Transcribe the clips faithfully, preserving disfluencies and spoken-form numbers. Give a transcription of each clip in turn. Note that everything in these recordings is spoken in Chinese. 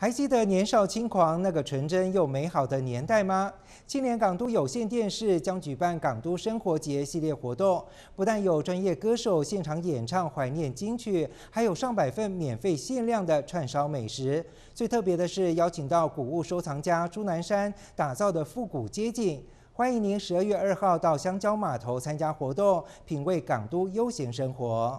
还记得年少轻狂那个纯真又美好的年代吗？青年港都有线电视将举办港都生活节系列活动，不但有专业歌手现场演唱怀念金曲，还有上百份免费限量的串烧美食。最特别的是，邀请到古物收藏家朱南山打造的复古街景。欢迎您十二月二号到香蕉码头参加活动，品味港都悠闲生活。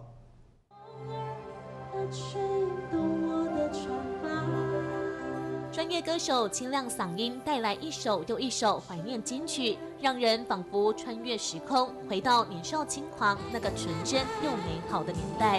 专业歌手清亮嗓音带来一首又一首怀念金曲，让人仿佛穿越时空，回到年少轻狂那个纯真又美好的年代。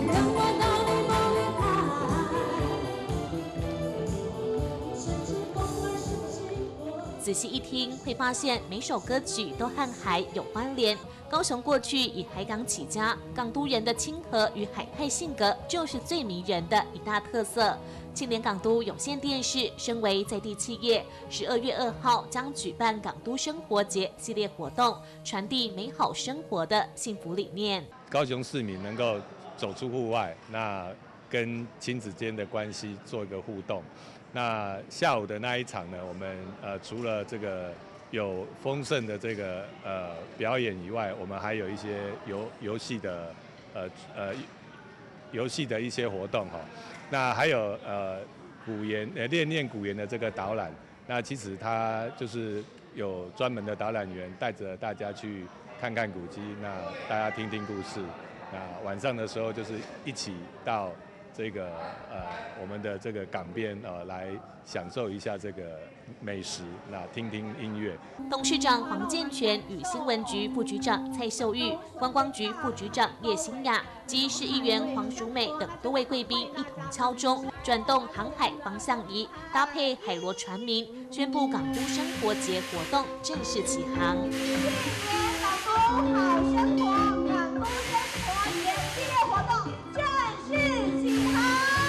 仔细一听，会发现每首歌曲都和海有关联。高雄过去以海港起家，港都人的亲和与海派性格就是最迷人的一大特色。青年港都有线电视身为在地企业，十二月二号将举办港都生活节系列活动，传递美好生活的幸福理念。 高雄市民能够走出户外，那跟亲子间的关系做一个互动。那下午的那一场呢，我们呃除了这个有丰盛的这个呃表演以外，我们还有一些游游戏的呃呃游戏的一些活动哈。那还有呃古言呃练练古言的这个导览。那其实它就是有专门的导览员带着大家去看看古迹，那大家听听故事。那晚上的时候就是一起到这个呃我们的这个港边呃来享受一下这个美食，那听听音乐。 董事长黄健全与新闻局副局长蔡秀玉、观光局副局长叶欣雅及市议员黄淑美等多位贵宾一同敲钟，转动航海方向仪，搭配海螺船鸣，宣布港都生活节活动正式起航。 港都好生活，港都生活节系列活动正式起航。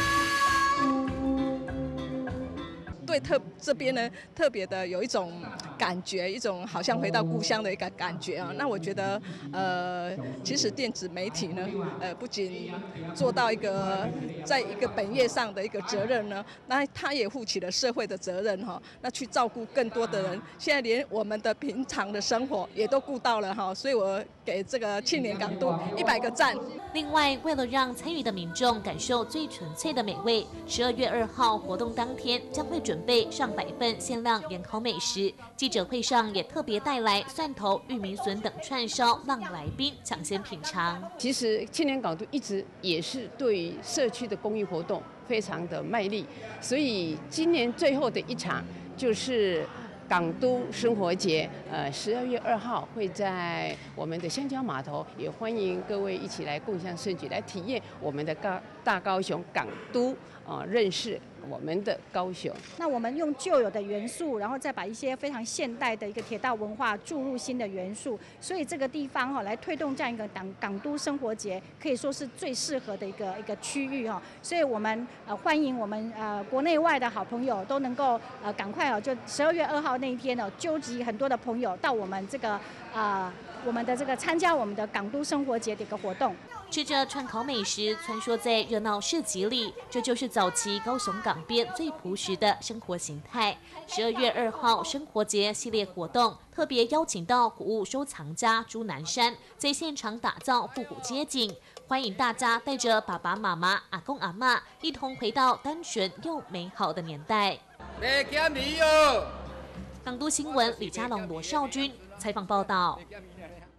对特这边呢，特别的有一种感觉，一种好像回到故乡的一个感觉啊。那我觉得，呃，其实电子媒体呢，呃，不仅做到一个在一个本业上的一个责任呢，那他也负起了社会的责任哈。那去照顾更多的人，现在连我们的平常的生活也都顾到了哈。所以我给这个青年港都一百个赞。 另外，为了让参与的民众感受最纯粹的美味，十二月二号活动当天将会准备上百份限量盐烤美食。记者会上也特别带来蒜头、玉米笋等串烧，让来宾抢先品尝。 其实青年港都一直也是对于社区的公益活动非常的卖力，所以今年最后的一场就是港都生活节，呃，十二月二号会在我们的香蕉码头，也欢迎各位一起来共襄盛举，来体验我们的高大高雄港都，呃，认识我们的高雄。 那我们用旧有的元素，然后再把一些非常现代的一个铁道文化注入新的元素，所以这个地方哈、哦、来推动这样一个港港都生活节，可以说是最适合的一个一个区域哈、哦。所以我们呃欢迎我们呃国内外的好朋友都能够呃赶快哦，就十二月二号那一天哦，纠集很多的朋友到我们这个啊、呃、我们的这个参加我们的港都生活节的一个活动。 吃着串烤美食，穿梭在热闹市集里，这就是早期高雄港边最朴实的生活形态。十二月二号生活节系列活动，特别邀请到古物收藏家朱南山，在现场打造复古街景，欢迎大家带着爸爸妈妈、阿公阿嬷，一同回到单纯又美好的年代。港都新闻李佳龙、罗少军采访报道。